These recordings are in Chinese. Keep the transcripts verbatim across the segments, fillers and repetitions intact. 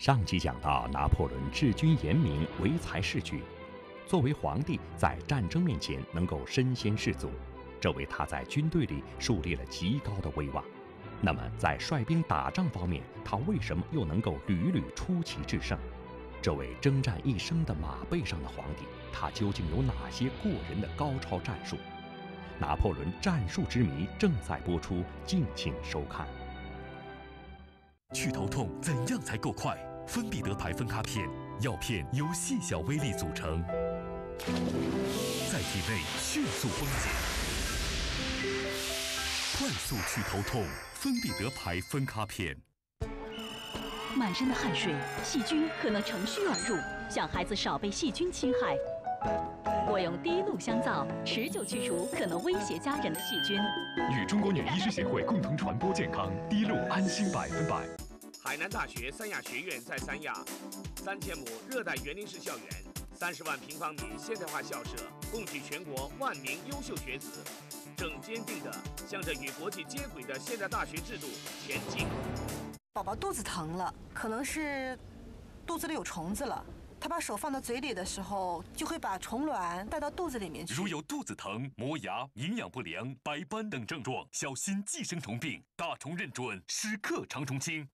上集讲到，拿破仑治军严明，唯才是举。作为皇帝，在战争面前能够身先士卒，这为他在军队里树立了极高的威望。那么，在率兵打仗方面，他为什么又能够屡屡出奇制胜？这位征战一生的马背上的皇帝，他究竟有哪些过人的高超战术？拿破仑战术之谜正在播出，敬请收看。 去头痛怎样才够快？芬必得牌芬卡片，药片由细小微粒组成，在体内迅速分解，快速去头痛。芬必得牌芬卡片。 满身的汗水，细菌可能乘虚而入，想孩子少被细菌侵害。我用滴露香皂，持久去除可能威胁家人的细菌。 与中国女医师协会共同传播健康，滴露安心百分百。 海南大学三亚学院在三亚，三千亩热带园林式校园，三十万平方米现代化校舍，共举全国万名优秀学子，正坚定地向着与国际接轨的现代大学制度前进。 宝宝肚子疼了，可能是肚子里有虫子了。他把手放到嘴里的时候，就会把虫卵带到肚子里面去。 如有肚子疼、磨牙、营养不良、白斑等症状，小心寄生虫病，大虫认准，时刻长虫清。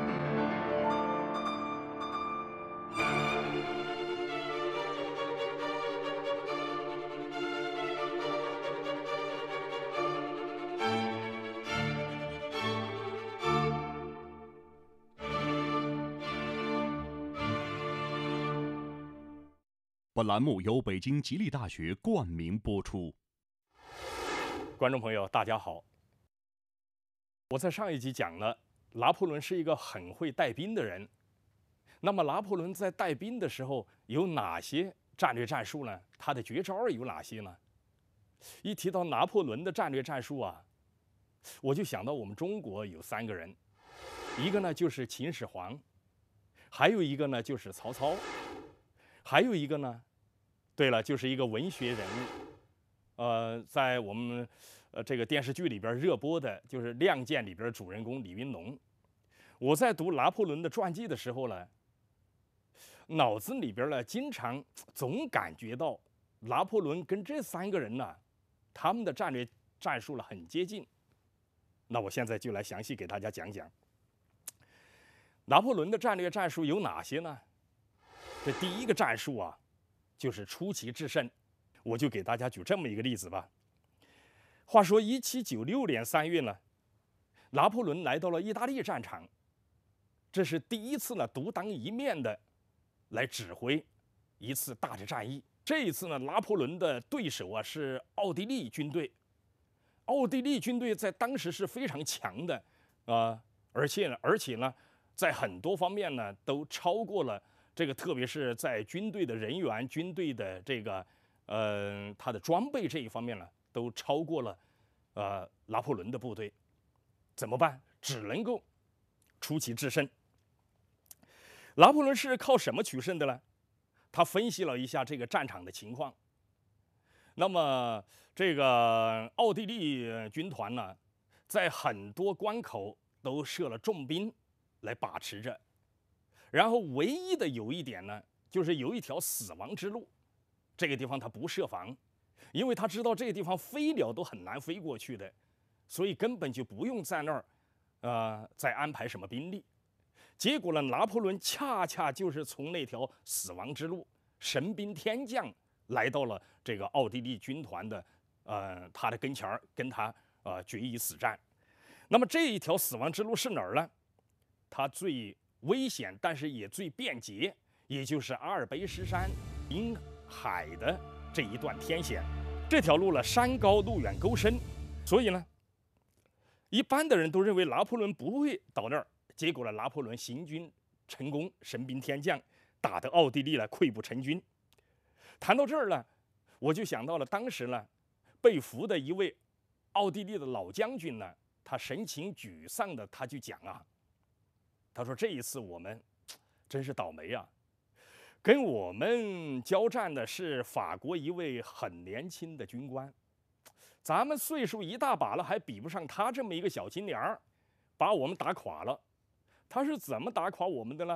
本栏目由北京吉利大学冠名播出。 观众朋友，大家好。我在上一集讲了，拿破仑是一个很会带兵的人。那么，拿破仑在带兵的时候有哪些战略战术呢？他的绝招有哪些呢？一提到拿破仑的战略战术啊，我就想到我们中国有三个人，一个呢就是秦始皇，还有一个呢就是曹操。还有一个呢，对了，就是一个文学人物，呃，在我们呃这个电视剧里边热播的，就是《亮剑》里边的主人公李云龙。我在读拿破仑的传记的时候呢，脑子里边呢经常总感觉到拿破仑跟这三个人呢，他们的战略战术呢很接近。那我现在就来详细给大家讲讲拿破仑的战略战术有哪些呢？这第一个战术啊，就是出奇制胜。我就给大家举这么一个例子吧。话说一七九六年三月呢，拿破仑来到了意大利战场，这是第一次呢独当一面的来指挥一次大的战役。这一次呢，拿破仑的对手啊是奥地利军队。奥地利军队在当时是非常强的啊、呃，而且呢，而且呢，在很多方面呢都超过了。这个特别是在军队的人员、军队的这个呃他的装备这一方面呢，都超过了呃拿破仑的部队。怎么办？只能够出奇制胜。拿破仑是靠什么取胜的呢？他分析了一下这个战场的情况。那么这个奥地利军团呢，在很多关口都设了重兵来把持着。然后唯一的有一点呢，就是有一条死亡之路，这个地方他不设防，因为他知道这个地方飞鸟都很难飞过去的，所以根本就不用在那儿，呃，再安排什么兵力。结果呢，拿破仑恰恰就是从那条死亡之路，神兵天降，来到了这个奥地利军团的，呃，他的跟前儿，跟他呃决一死战。那么这一条死亡之路是哪儿呢？他最危险，但是也最便捷，也就是阿尔卑斯山临海的这一段天险。这条路呢，山高路远沟深，所以呢，一般的人都认为拿破仑不会到那儿。结果呢，拿破仑行军成功，神兵天降，打得奥地利呢溃不成军。谈到这儿呢，我就想到了当时呢，被俘的一位奥地利的老将军呢，他神情沮丧的，他就讲啊。他说：“这一次我们真是倒霉啊！跟我们交战的是法国一位很年轻的军官，咱们岁数一大把了，还比不上他这么一个小青年儿，把我们打垮了。他是怎么打垮我们的呢？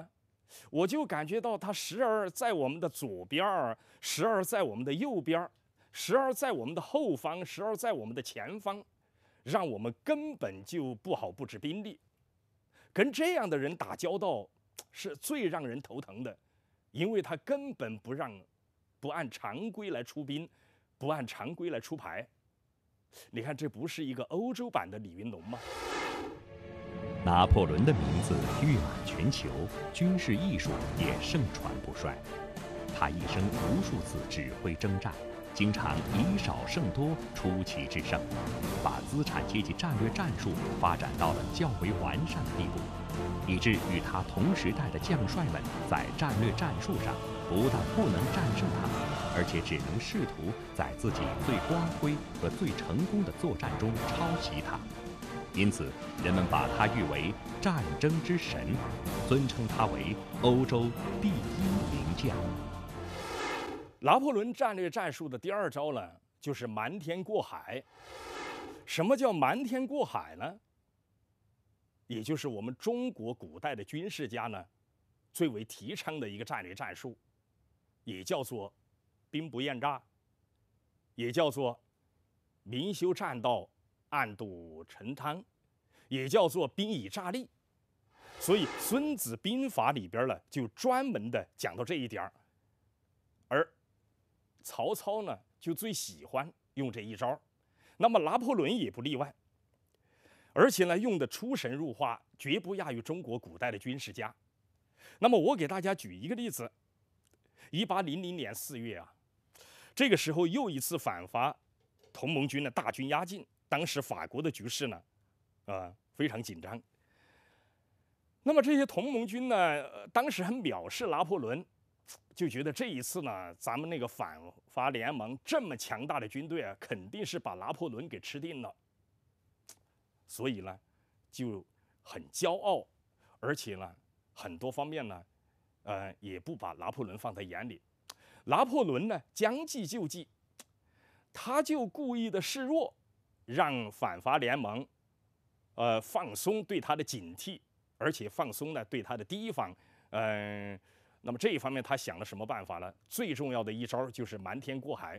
我就感觉到他时而在我们的左边儿，时而在我们的右边儿，时而在我们的后方，时而在我们的前方，让我们根本就不好布置兵力。跟这样的人打交道是最让人头疼的，因为他根本不让不按常规来出兵，不按常规来出牌。你看，这不是一个欧洲版的李云龙吗？ 拿破仑的名字誉满全球，军事艺术也盛传不衰。他一生无数次指挥征战，经常以少胜多，出奇制胜，把资产阶级战略战术发展到了较为完善的地步，以致与他同时代的将帅们在战略战术上不但不能战胜他，而且只能试图在自己最光辉和最成功的作战中抄袭他。因此，人们把他誉为战争之神，尊称他为欧洲第一名将。 拿破仑战略战术的第二招呢，就是瞒天过海。什么叫瞒天过海呢？也就是我们中国古代的军事家呢，最为提倡的一个战略战术，也叫做兵不厌诈，也叫做明修栈道，暗度陈仓，也叫做兵以诈立。所以《孙子兵法》里边呢，就专门的讲到这一点，而曹操呢，就最喜欢用这一招，那么拿破仑也不例外，而且呢，用的出神入化，绝不亚于中国古代的军事家。那么我给大家举一个例子：一八零零年四月啊，这个时候又一次反伐同盟军的大军压境，当时法国的局势呢，呃，非常紧张。那么这些同盟军呢，呃、当时很藐视拿破仑。就觉得这一次呢，咱们那个反法联盟这么强大的军队啊，肯定是把拿破仑给吃定了。所以呢，就很骄傲，而且呢，很多方面呢，呃，也不把拿破仑放在眼里。拿破仑呢，将计就计，他就故意的示弱，让反法联盟，呃，放松对他的警惕，而且放松呢对他的提防，嗯、呃。那么这一方面，他想了什么办法呢？最重要的一招就是瞒天过海。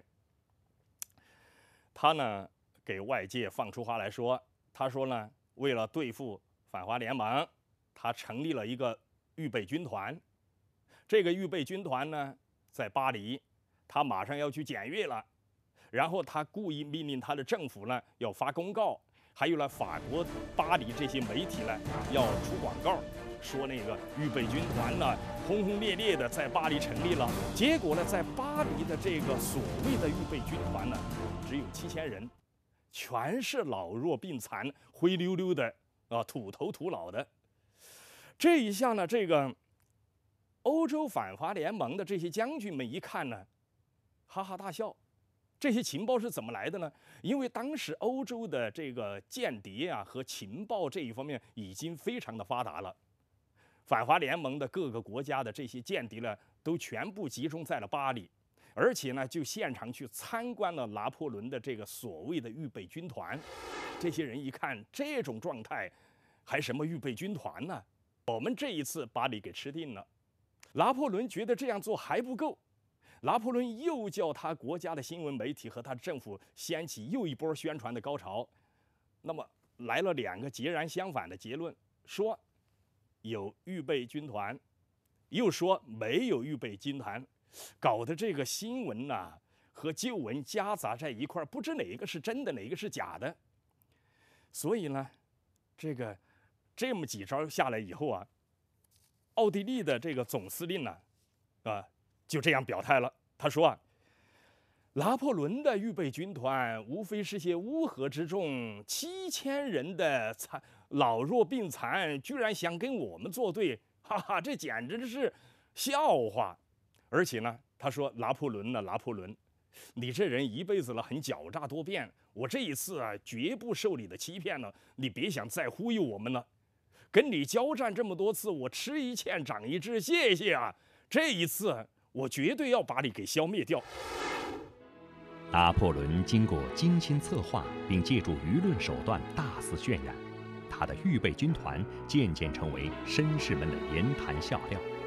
他呢给外界放出话来说，他说呢，为了对付反华联盟，他成立了一个预备军团。这个预备军团呢，在巴黎，他马上要去检阅了。然后他故意命令他的政府呢要发公告，还有呢法国巴黎这些媒体呢要出广告。说那个预备军团呢，轰轰烈烈的在巴黎成立了。结果呢，在巴黎的这个所谓的预备军团呢，只有七千人，全是老弱病残、灰溜溜的啊，土头土脑的。这一下呢，这个欧洲反华联盟的这些将军们一看呢，哈哈大笑。这些情报是怎么来的呢？因为当时欧洲的这个间谍啊和情报这一方面已经非常的发达了。反华联盟的各个国家的这些间谍呢，都全部集中在了巴黎，而且呢，就现场去参观了拿破仑的这个所谓的预备军团。这些人一看这种状态，还什么预备军团呢？我们这一次把你给吃定了。拿破仑觉得这样做还不够，拿破仑又叫他国家的新闻媒体和他政府掀起又一波宣传的高潮。那么来了两个截然相反的结论，说有预备军团，又说没有预备军团，搞得这个新闻呐、啊、和旧闻夹杂在一块儿，不知哪个是真的，哪个是假的。所以呢，这个这么几招下来以后啊，奥地利的这个总司令呢，啊，就这样表态了。他说啊，拿破仑的预备军团无非是些乌合之众，七千人的残老弱病残，居然想跟我们作对，哈哈，这简直是笑话。而且呢，他说拿破仑呢，拿破仑，你这人一辈子了很狡诈多变，我这一次啊，绝不受你的欺骗了，你别想再忽悠我们了。跟你交战这么多次，我吃一堑长一智，谢谢啊。这一次我绝对要把你给消灭掉。 拿破仑经过精心策划，并借助舆论手段大肆渲染，他的预备军团渐渐成为绅士们的言谈笑料。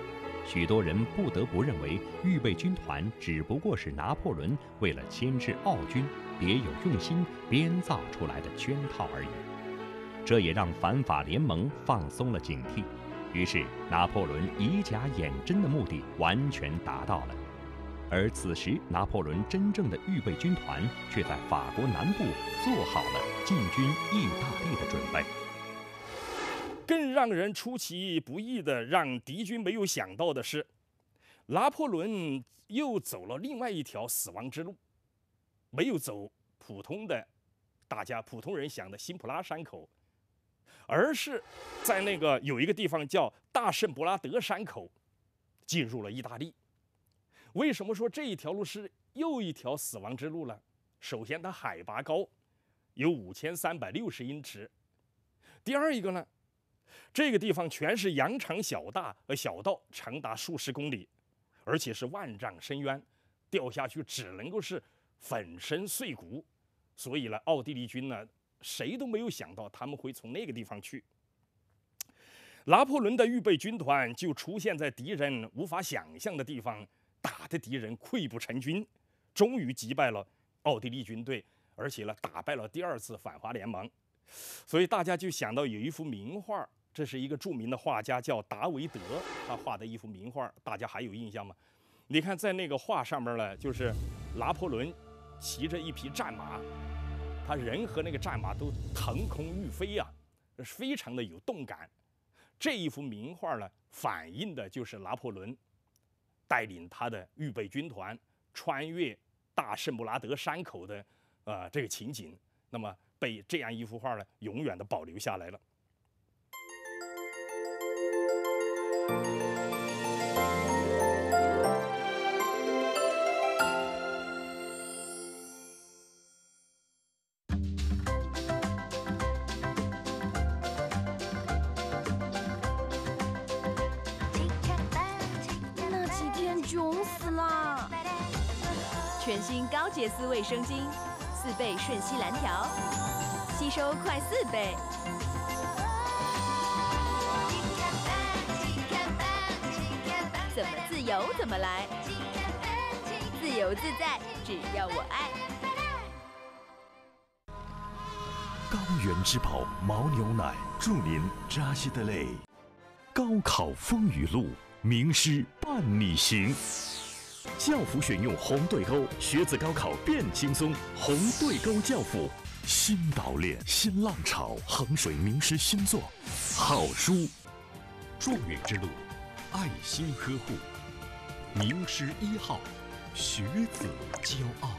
许多人不得不认为预备军团只不过是拿破仑为了牵制奥军别有用心编造出来的圈套而已。这也让反法联盟放松了警惕，于是拿破仑以假掩真的目的完全达到了。而此时，拿破仑真正的预备军团却在法国南部做好了进军意大利的准备。 更让人出其不意的，让敌军没有想到的是，拿破仑又走了另外一条死亡之路，没有走普通的大家普通人想的辛普拉山口，而是在那个有一个地方叫大圣布拉德山口进入了意大利。为什么说这一条路是又一条死亡之路呢？首先，它海拔高，有五千三百六十英尺。第二一个呢，这个地方全是羊肠小大，呃，小道长达数十公里，而且是万丈深渊，掉下去只能够是粉身碎骨。所以呢，奥地利军呢，谁都没有想到他们会从那个地方去。拿破仑的预备军团就出现在敌人无法想象的地方，打的敌人溃不成军，终于击败了奥地利军队，而且呢，打败了第二次反华联盟。所以大家就想到有一幅名画，这是一个著名的画家叫达维德，他画的一幅名画，大家还有印象吗？你看在那个画上面呢，就是拿破仑骑着一匹战马，他人和那个战马都腾空欲飞啊，非常的有动感。这一幅名画呢，反映的就是拿破仑带领他的预备军团穿越大圣布拉德山口的呃这个情景，那么被这样一幅画呢永远的保留下来了。 全新高洁丝卫生巾，四倍瞬吸蓝条，吸收快四倍。怎么自由怎么来，自由自在，只要我爱。 高原之宝牦牛奶，祝您扎西德勒。高考风雨路，名师伴你行。教辅选用红对勾，学子高考变轻松。红对勾教辅，新导练，新浪潮，衡水名师新作，好书。 状元之路，爱心呵护，名师一号，学子骄傲。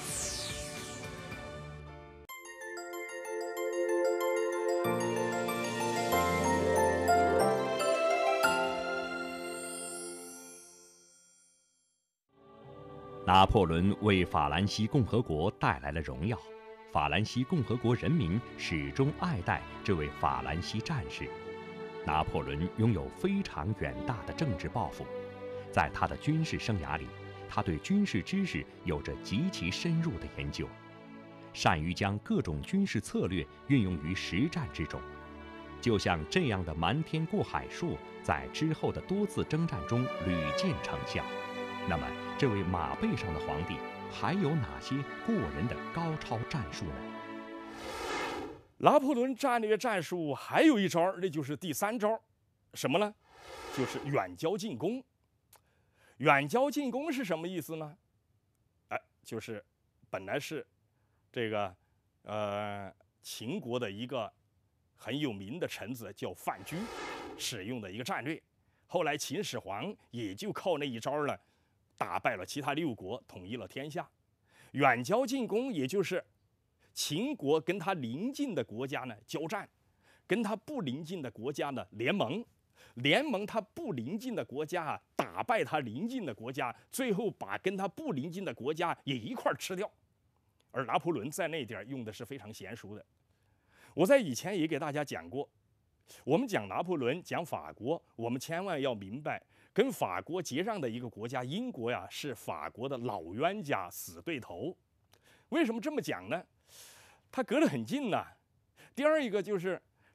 拿破仑为法兰西共和国带来了荣耀，法兰西共和国人民始终爱戴这位法兰西战士。拿破仑拥有非常远大的政治抱负，在他的军事生涯里，他对军事知识有着极其深入的研究，善于将各种军事策略运用于实战之中。就像这样的瞒天过海术，在之后的多次征战中屡见成效。那么，这位马背上的皇帝还有哪些过人的高超战术呢？ 拿破仑战略战术还有一招，那就是第三招，什么呢？就是远交近攻。远交近攻是什么意思呢？哎，就是本来是这个呃秦国的一个很有名的臣子叫范雎使用的一个战略，后来秦始皇也就靠那一招呢，打败了其他六国，统一了天下。远交近攻，也就是秦国跟他邻近的国家呢交战，跟他不邻近的国家呢联盟，联盟他不邻近的国家啊，打败他邻近的国家，最后把跟他不邻近的国家也一块吃掉。而拿破仑在那点用的是非常娴熟的。我在以前也给大家讲过，我们讲拿破仑，讲法国，我们千万要明白，跟法国结账的一个国家英国呀，是法国的老冤家、死对头。为什么这么讲呢？它隔得很近呐。第二一个就是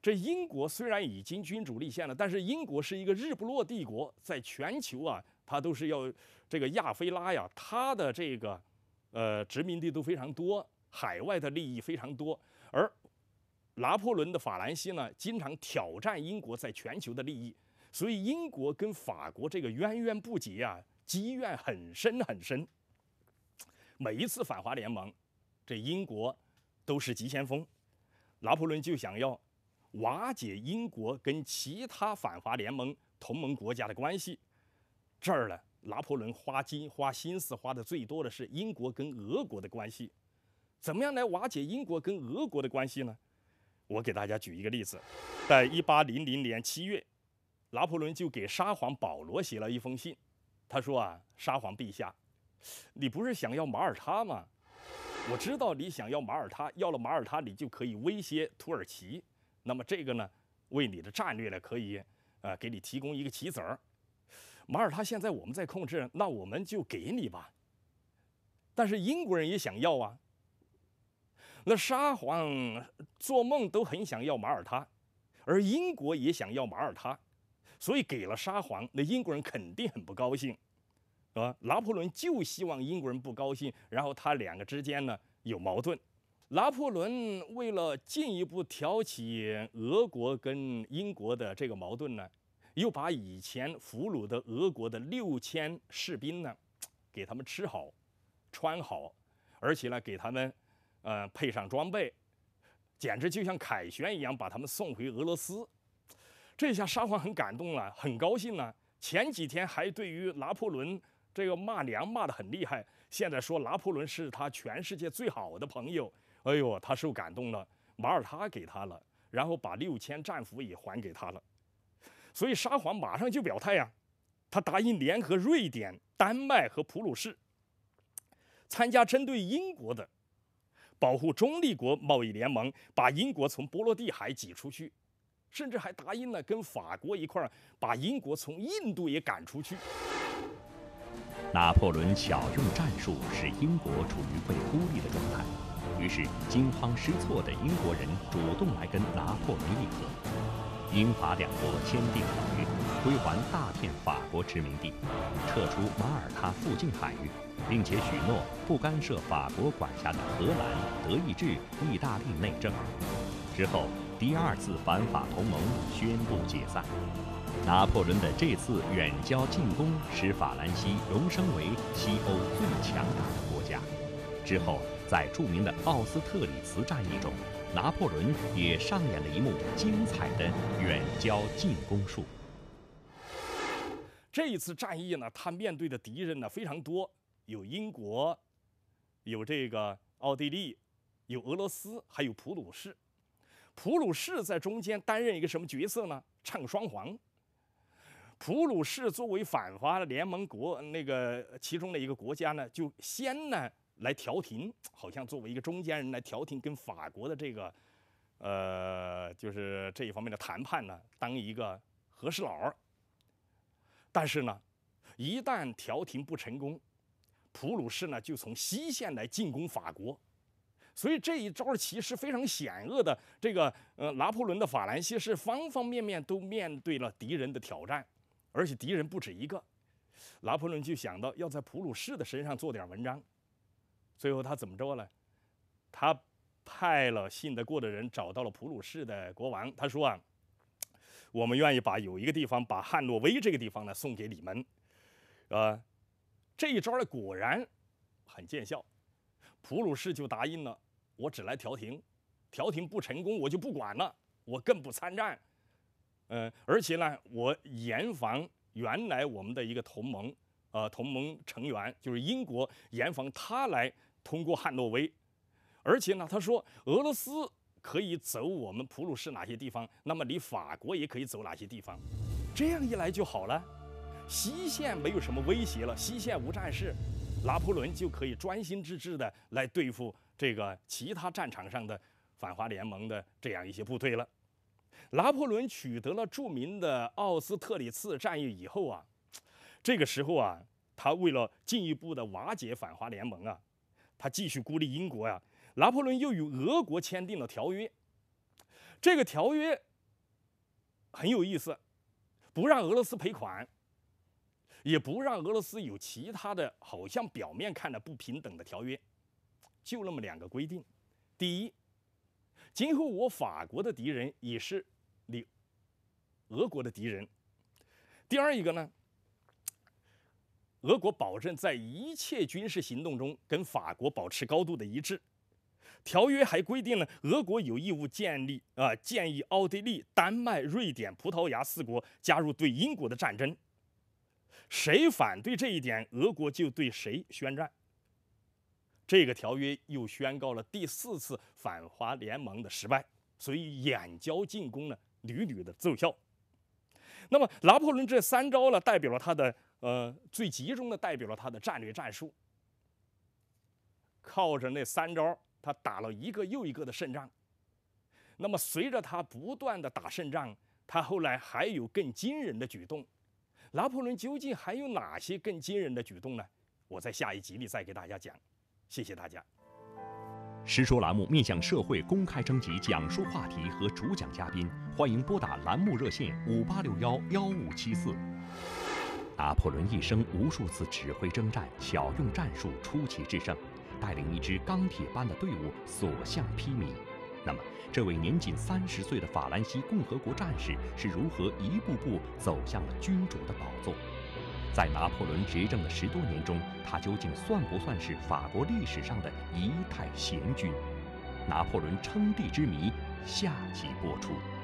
这英国虽然已经君主立宪了，但是英国是一个日不落帝国，在全球啊，它都是要这个亚非拉呀，它的这个呃殖民地都非常多，海外的利益非常多，而拿破仑的法兰西呢，经常挑战英国在全球的利益，所以英国跟法国这个渊源不竭啊，积怨很深很深。每一次反华联盟，这英国都是急先锋，拿破仑就想要瓦解英国跟其他反华联盟同盟国家的关系。这儿呢，拿破仑花金花心思花的最多的是英国跟俄国的关系。怎么样来瓦解英国跟俄国的关系呢？我给大家举一个例子，在一八零零年七月，拿破仑就给沙皇保罗写了一封信。他说啊，沙皇陛下，你不是想要马耳他吗？我知道你想要马耳他，要了马耳他，你就可以威胁土耳其。那么这个呢，为你的战略呢，可以呃给你提供一个棋子儿。马耳他现在我们在控制，那我们就给你吧。但是英国人也想要啊。那沙皇做梦都很想要马耳他，而英国也想要马耳他，所以给了沙皇，那英国人肯定很不高兴。啊，拿破仑就希望英国人不高兴，然后他两个之间呢有矛盾。拿破仑为了进一步挑起俄国跟英国的这个矛盾呢，又把以前俘虏的俄国的六千士兵呢，给他们吃好、穿好，而且呢给他们呃配上装备，简直就像凯旋一样，把他们送回俄罗斯。这下沙皇很感动了，很高兴了。前几天还对于拿破仑这个骂娘骂得很厉害，现在说拿破仑是他全世界最好的朋友，哎呦，他受感动了，马耳他给他了，然后把六千战俘也还给他了，所以沙皇马上就表态呀、啊，他答应联合瑞典、丹麦和普鲁士，参加针对英国的保护中立国贸易联盟，把英国从波罗的海挤出去，甚至还答应了跟法国一块儿把英国从印度也赶出去。 拿破仑巧用战术，使英国处于被孤立的状态。于是惊慌失措的英国人主动来跟拿破仑议和，英法两国签订条约，归还大片法国殖民地，撤出马耳他附近海域，并且许诺不干涉法国管辖的荷兰、德意志、意大利内政。之后，第二次反法同盟宣布解散。拿破仑的这次远交近攻，使法兰西荣升为西欧最强大的国家。之后，在著名的奥斯特里茨战役中，拿破仑也上演了一幕精彩的远交近攻术。 这一次战役呢，他面对的敌人呢非常多，有英国，有这个奥地利，有俄罗斯，还有普鲁士。普鲁士在中间担任一个什么角色呢？唱双簧。普鲁士作为反华联盟国那个其中的一个国家呢，就先呢来调停，好像作为一个中间人来调停跟法国的这个，呃，就是这一方面的谈判呢，当一个和事佬。但是呢，一旦调停不成功，普鲁士呢就从西线来进攻法国。所以这一招其实非常险恶的，这个呃拿破仑的法兰西是方方面面都面对了敌人的挑战，而且敌人不止一个。拿破仑就想到要在普鲁士的身上做点文章，最后他怎么着呢？他派了信得过的人找到了普鲁士的国王，他说啊，我们愿意把有一个地方，把汉诺威这个地方呢送给你们。呃，这一招呢果然很见效，普鲁士就答应了。我只来调停，调停不成功我就不管了，我更不参战。呃，而且呢，我严防原来我们的一个同盟，呃，同盟成员就是英国，严防他来通过汉诺威。而且呢，他说俄罗斯可以走我们普鲁士哪些地方，那么你法国也可以走哪些地方，这样一来就好了。西线没有什么威胁了，西线无战事，拿破仑就可以专心致志的来对付这个其他战场上的反华联盟的这样一些部队了。拿破仑取得了著名的奥斯特里茨战役以后啊，这个时候啊，他为了进一步的瓦解反华联盟啊，他继续孤立英国呀、啊。拿破仑又与俄国签订了条约，这个条约很有意思，不让俄罗斯赔款，也不让俄罗斯有其他的好像表面看着不平等的条约，就那么两个规定：第一，今后我法国的敌人也是你俄国的敌人；第二一个呢，俄国保证在一切军事行动中跟法国保持高度的一致。条约还规定了，俄国有义务建立啊、呃，建议奥地利、丹麦、瑞典、葡萄牙四国加入对英国的战争。谁反对这一点，俄国就对谁宣战。这个条约又宣告了第四次反华联盟的失败，所以远交近攻呢，屡屡的奏效。那么拿破仑这三招呢，代表了他的呃最集中的代表了他的战略战术。靠着那三招，他打了一个又一个的胜仗。那么随着他不断的打胜仗，他后来还有更惊人的举动。拿破仑究竟还有哪些更惊人的举动呢？我在下一集里再给大家讲。谢谢大家。 实说栏目面向社会公开征集讲述话题和主讲嘉宾，欢迎拨打栏目热线五八六幺幺五七四。拿破仑一生无数次指挥征战，巧用战术，出奇制胜，带领一支钢铁般的队伍所向披靡。那么，这位年仅三十岁的法兰西共和国战士是如何一步步走向了君主的宝座？在拿破仑执政的十多年中，他究竟算不算是法国历史上的一代贤君？拿破仑称帝之谜，下集播出。